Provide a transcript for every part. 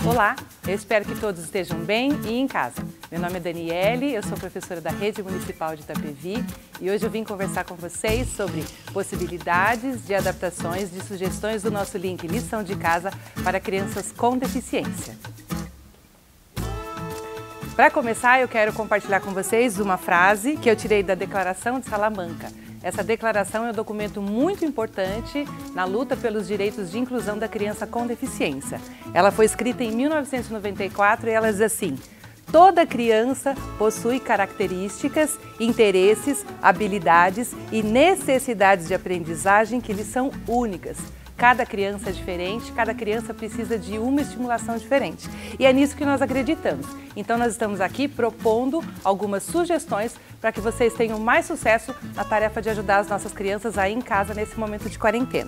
Olá, eu espero que todos estejam bem e em casa. Meu nome é Daniele, eu sou professora da Rede Municipal de Itapevi e hoje eu vim conversar com vocês sobre possibilidades de adaptações de sugestões do nosso link Lição de Casa para crianças com deficiência. Para começar, eu quero compartilhar com vocês uma frase que eu tirei da Declaração de Salamanca. Essa declaração é um documento muito importante na luta pelos direitos de inclusão da criança com deficiência. Ela foi escrita em 1994 e ela diz assim: toda criança possui características, interesses, habilidades e necessidades de aprendizagem que lhes são únicas. Cada criança é diferente, cada criança precisa de uma estimulação diferente. E é nisso que nós acreditamos. Então nós estamos aqui propondo algumas sugestões para que vocês tenham mais sucesso na tarefa de ajudar as nossas crianças aí em casa nesse momento de quarentena.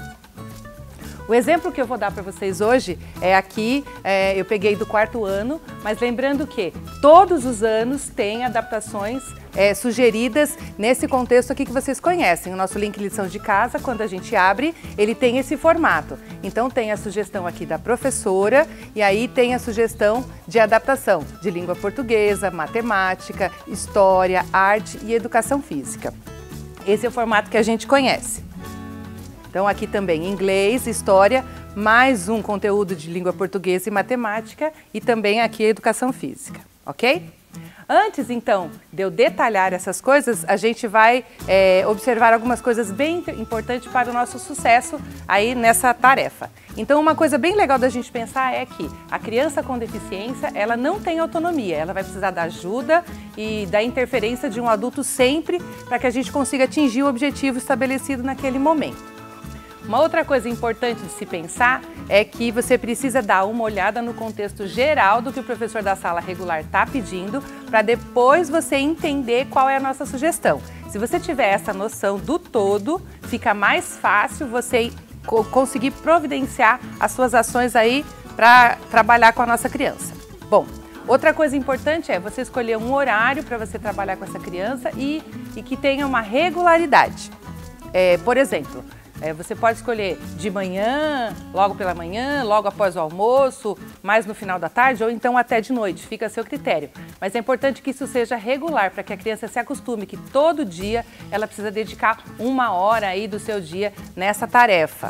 O exemplo que eu vou dar para vocês hoje é aqui, eu peguei do 4º ano, mas lembrando que todos os anos tem adaptações sugeridas nesse contexto aqui que vocês conhecem. O nosso link Lição de Casa, quando a gente abre, ele tem esse formato. Então tem a sugestão aqui da professora e aí tem a sugestão de adaptação de língua portuguesa, matemática, história, arte e educação física. Esse é o formato que a gente conhece. Então aqui também inglês, história, mais um conteúdo de língua portuguesa e matemática e também aqui a educação física, ok? Antes então de eu detalhar essas coisas, a gente vai observar algumas coisas bem importantes para o nosso sucesso aí nessa tarefa. Então uma coisa bem legal da gente pensar é que a criança com deficiência, ela não tem autonomia, ela vai precisar da ajuda e da interferência de um adulto sempre para que a gente consiga atingir o objetivo estabelecido naquele momento. Uma outra coisa importante de se pensar é que você precisa dar uma olhada no contexto geral do que o professor da sala regular está pedindo, para depois você entender qual é a nossa sugestão. Se você tiver essa noção do todo, fica mais fácil você conseguir providenciar as suas ações aí para trabalhar com a nossa criança. Bom, outra coisa importante é você escolher um horário para você trabalhar com essa criança e que tenha uma regularidade. Por exemplo, você pode escolher de manhã, logo pela manhã, logo após o almoço, mais no final da tarde ou então até de noite, fica a seu critério. Mas é importante que isso seja regular para que a criança se acostume que todo dia ela precisa dedicar 1 hora aí do seu dia nessa tarefa.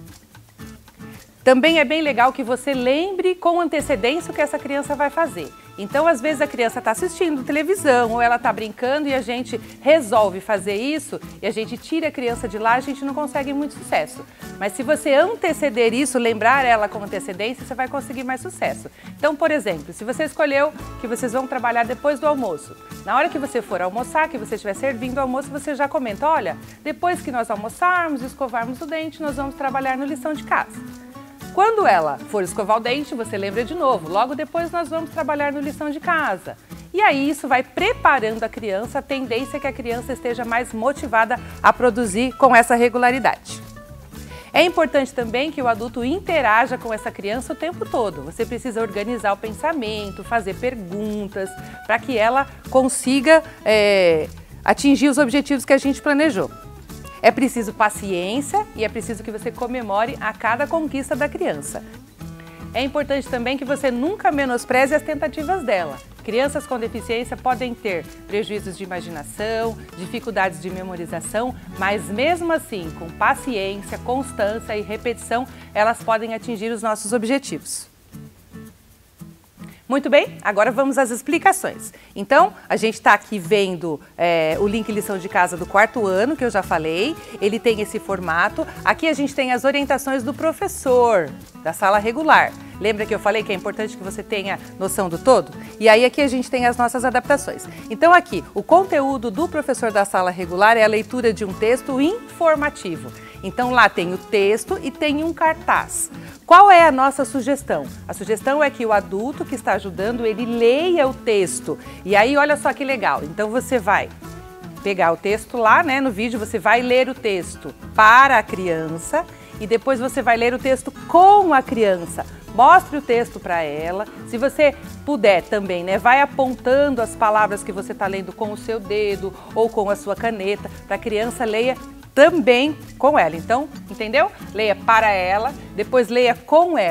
Também é bem legal que você lembre com antecedência o que essa criança vai fazer. Então, às vezes a criança está assistindo televisão ou ela está brincando e a gente resolve fazer isso e a gente tira a criança de lá, a gente não consegue muito sucesso. Mas se você anteceder isso, lembrar ela com antecedência, você vai conseguir mais sucesso. Então, por exemplo, se você escolheu que vocês vão trabalhar depois do almoço, na hora que você for almoçar, que você estiver servindo o almoço, você já comenta: olha, depois que nós almoçarmos, escovarmos o dente, nós vamos trabalhar no Lição de Casa. Quando ela for escovar o dente, você lembra de novo. Logo depois nós vamos trabalhar no Lição de Casa. E aí isso vai preparando a criança, a tendência é que a criança esteja mais motivada a produzir com essa regularidade. É importante também que o adulto interaja com essa criança o tempo todo. Você precisa organizar o pensamento, fazer perguntas, para que ela consiga atingir os objetivos que a gente planejou. É preciso paciência e é preciso que você comemore a cada conquista da criança. É importante também que você nunca menospreze as tentativas dela. Crianças com deficiência podem ter prejuízos de imaginação, dificuldades de memorização, mas mesmo assim, com paciência, constância e repetição, elas podem atingir os nossos objetivos. Muito bem, agora vamos às explicações. Então, a gente está aqui vendo o link Lição de Casa do 4º ano, que eu já falei. Ele tem esse formato. Aqui a gente tem as orientações do professor da sala regular. Lembra que eu falei que é importante que você tenha noção do todo? E aí aqui a gente tem as nossas adaptações. Então aqui, o conteúdo do professor da sala regular é a leitura de um texto informativo. Então lá tem o texto e tem um cartaz. Qual é a nossa sugestão? A sugestão é que o adulto que está ajudando, ele leia o texto. E aí, olha só que legal. Então você vai pegar o texto lá, né, no vídeo, você vai ler o texto para a criança e depois você vai ler o texto com a criança. Mostre o texto para ela. Se você puder também, né, vai apontando as palavras que você está lendo com o seu dedo ou com a sua caneta, para a criança leia também com ela. Então, entendeu? Leia para ela, depois leia com ela.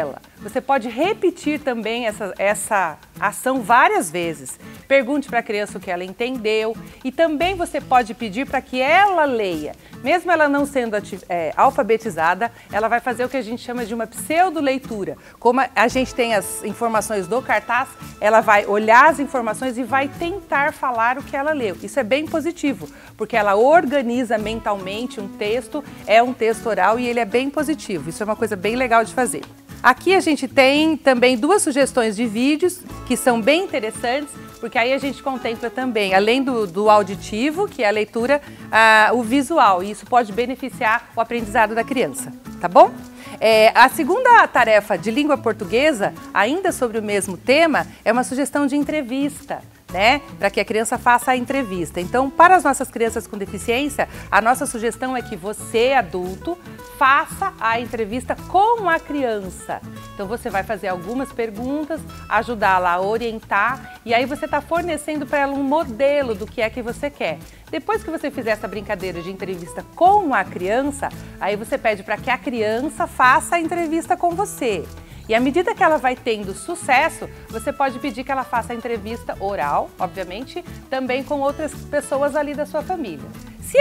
Você pode repetir também essa ação várias vezes. Pergunte para a criança o que ela entendeu e também você pode pedir para que ela leia. Mesmo ela não sendo alfabetizada, ela vai fazer o que a gente chama de uma pseudo-leitura. Como a gente tem as informações do cartaz, ela vai olhar as informações e vai tentar falar o que ela leu. Isso é bem positivo, porque ela organiza mentalmente um texto, é um texto oral e ele é bem positivo. Isso é uma coisa bem legal de fazer. Aqui a gente tem também 2 sugestões de vídeos que são bem interessantes, porque aí a gente contempla também, além do auditivo, que é a leitura, o visual, e isso pode beneficiar o aprendizado da criança, tá bom? A segunda tarefa de língua portuguesa, ainda sobre o mesmo tema, é uma sugestão de entrevista, né? Para que a criança faça a entrevista. Então, para as nossas crianças com deficiência, a nossa sugestão é que você, adulto, faça a entrevista com a criança. Então, você vai fazer algumas perguntas, ajudá-la a orientar e aí você está fornecendo para ela um modelo do que é que você quer. Depois que você fizer essa brincadeira de entrevista com a criança, aí você pede para que a criança faça a entrevista com você. E à medida que ela vai tendo sucesso, você pode pedir que ela faça a entrevista oral, obviamente, também com outras pessoas ali da sua família. Se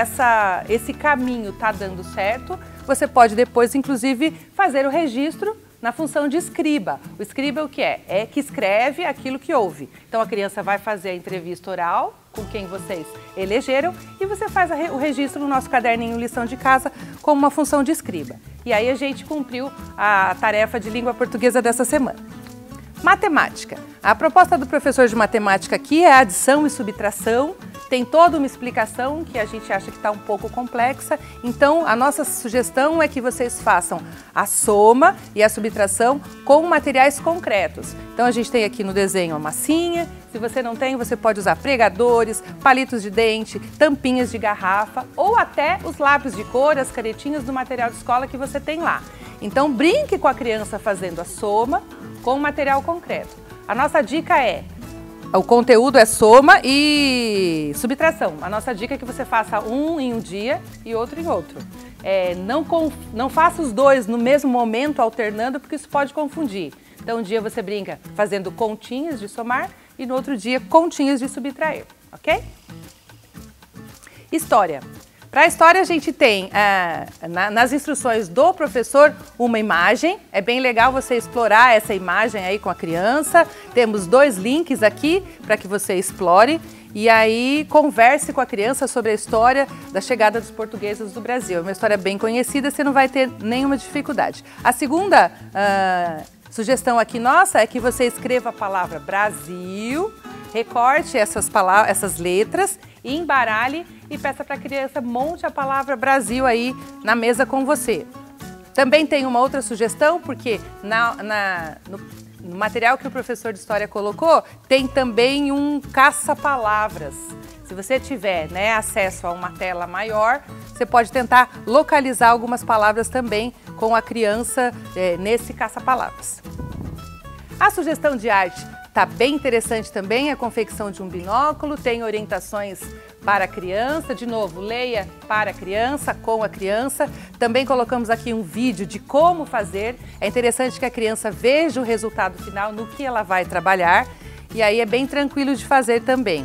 esse caminho está dando certo, você pode depois, inclusive, fazer o registro na função de escriba. O escriba é o que é? É que escreve aquilo que ouve. Então a criança vai fazer a entrevista oral com quem vocês elegeram e você faz o registro no nosso caderninho lição de casa como uma função de escriba. E aí a gente cumpriu a tarefa de língua portuguesa dessa semana. Matemática. A proposta do professor de matemática aqui é adição e subtração. Tem toda uma explicação que a gente acha que está um pouco complexa. Então, a nossa sugestão é que vocês façam a soma e a subtração com materiais concretos. Então, a gente tem aqui no desenho a massinha. Se você não tem, você pode usar pregadores, palitos de dente, tampinhas de garrafa ou até os lápis de cor, as canetinhas do material de escola que você tem lá. Então, brinque com a criança fazendo a soma com material concreto. A nossa dica é: o conteúdo é soma e subtração. A nossa dica é que você faça um em um dia e outro em outro. Não faça os dois no mesmo momento, alternando, porque isso pode confundir. Então, um dia você brinca fazendo continhas de somar e no outro dia continhas de subtrair, ok? História. Para a história, a gente tem nas instruções do professor uma imagem. É bem legal você explorar essa imagem aí com a criança. Temos 2 links aqui para que você explore. E aí converse com a criança sobre a história da chegada dos portugueses do Brasil. É uma história bem conhecida, você não vai ter nenhuma dificuldade. A segunda sugestão aqui nossa é que você escreva a palavra Brasil, recorte essas letras e embaralhe e peça para a criança monte a palavra Brasil aí na mesa com você. Também tem uma outra sugestão, porque no material que o professor de história colocou, tem também um caça-palavras. Se você tiver acesso a uma tela maior, você pode tentar localizar algumas palavras também com a criança nesse caça-palavras. A sugestão de arte está bem interessante também, a confecção de um binóculo, tem orientações para a criança, de novo, leia para a criança, com a criança. Também colocamos aqui um vídeo de como fazer, é interessante que a criança veja o resultado final no que ela vai trabalhar e aí é bem tranquilo de fazer também.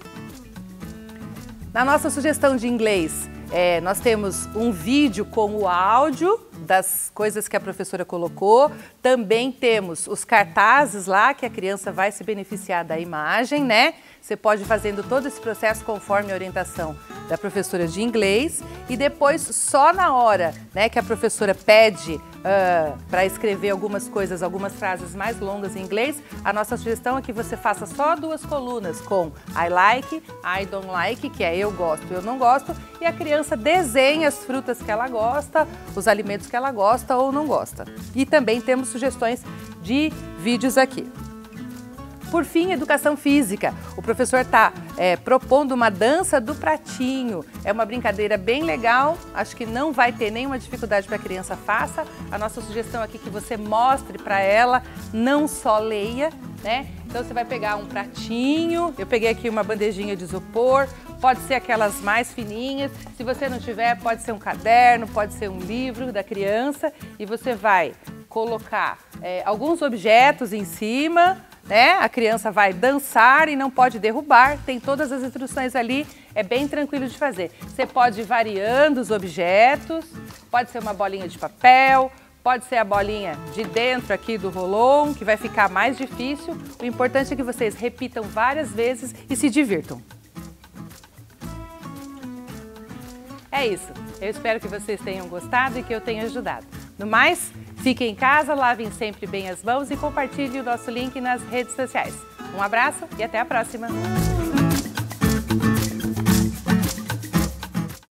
Na nossa sugestão de inglês, nós temos um vídeo com o áudio das coisas que a professora colocou. Também temos os cartazes lá, que a criança vai se beneficiar da imagem, né? Você pode ir fazendo todo esse processo conforme a orientação da professora de inglês. E depois, só na hora que a professora pede para escrever algumas coisas, algumas frases mais longas em inglês, a nossa sugestão é que você faça só 2 colunas com I like, I don't like, que é eu gosto, eu não gosto, e a criança desenha as frutas que ela gosta, os alimentos que ela gosta ou não gosta. E também temos sugestões de vídeos aqui. Por fim, educação física. O professor está propondo uma dança do pratinho. É uma brincadeira bem legal, acho que não vai ter nenhuma dificuldade para a criança faça. A nossa sugestão aqui é que você mostre para ela, não só leia, né? Então você vai pegar um pratinho, eu peguei aqui uma bandejinha de isopor, pode ser aquelas mais fininhas, se você não tiver, pode ser um caderno, pode ser um livro da criança e você vai colocar alguns objetos em cima, né? A criança vai dançar e não pode derrubar, tem todas as instruções ali, é bem tranquilo de fazer. Você pode ir variando os objetos, pode ser uma bolinha de papel, pode ser a bolinha de dentro aqui do rolon, que vai ficar mais difícil. O importante é que vocês repitam várias vezes e se divirtam. É isso. Eu espero que vocês tenham gostado e que eu tenha ajudado. No mais, fiquem em casa, lavem sempre bem as mãos e compartilhem o nosso link nas redes sociais. Um abraço e até a próxima!